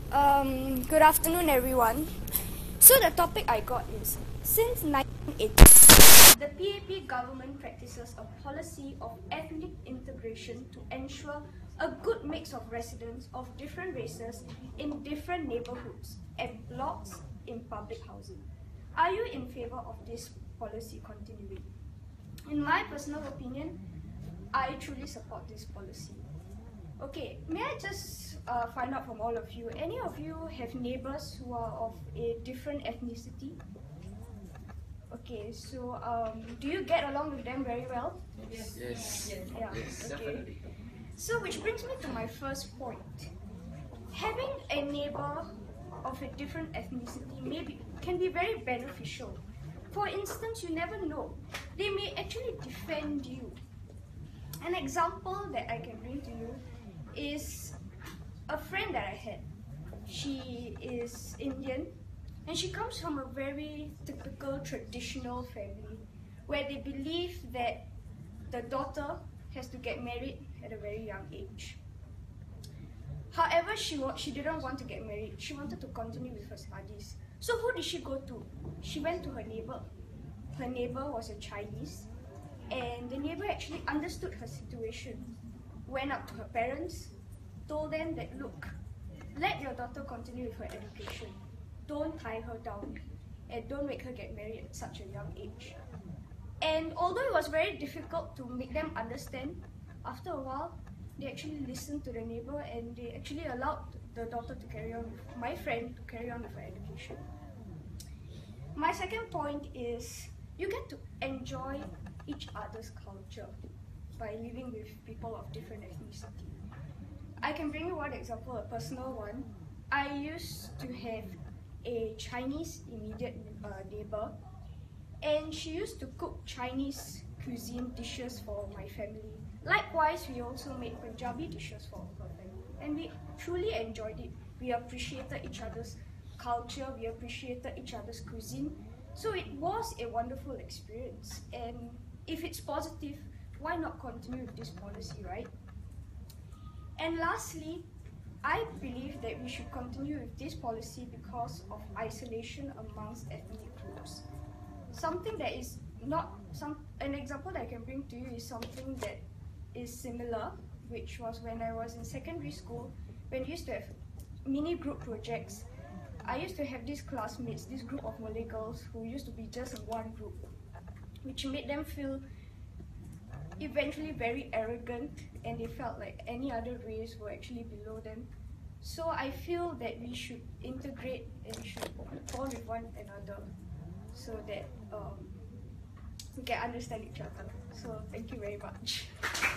Good afternoon, everyone. So the topic I got is, since 1980, the PAP government practices a policy of ethnic integration to ensure a good mix of residents of different races in different neighbourhoods and blocks in public housing. Are you in favour of this policy continuing? In my personal opinion, I truly support this policy. Okay, may I just find out from all of you, any of you have neighbours who are of a different ethnicity? Okay, so do you get along with them very well? Yes. Yeah, Yes, okay. definitely. So which brings me to my first point. Having a neighbour of a different ethnicity can be very beneficial. For instance, you never know, they may actually defend you. An example that I can bring to you is a friend that I had. She is Indian and she comes from a very typical traditional family where they believe that the daughter has to get married at a very young age. However, she didn't want to get married. She wanted to continue with her studies. So who did she go to? She went to her neighbor. Her neighbor was a Chinese, and the neighbor actually understood her situation, went up to her parents, told them that, look, let your daughter continue with her education. Don't tie her down and don't make her get married at such a young age. And although it was very difficult to make them understand, after a while, they actually listened to the neighbor and they actually allowed the daughter to carry on with my friend to carry on with her education. My second point is you get to enjoy each other's culture by living with people of different ethnicity. I can bring you one example, a personal one. I used to have a Chinese immediate neighbor, and she used to cook Chinese cuisine dishes for my family. Likewise, we also made Punjabi dishes for her family, and we truly enjoyed it. We appreciated each other's culture, we appreciated each other's cuisine. So it was a wonderful experience, and if it's positive, why not continue with this policy, right? And lastly, I believe that we should continue with this policy because of isolation amongst ethnic groups. Something that is an example that I can bring to you is something that is similar, which was when I was in secondary school, when we used to have mini group projects. I used to have these classmates, this group of Malay girls who used to be just in one group, which made them feel eventually very arrogant, and they felt like any other race were actually below them. So I feel that we should integrate and we should bond with one another so that we can understand each other. So thank you very much.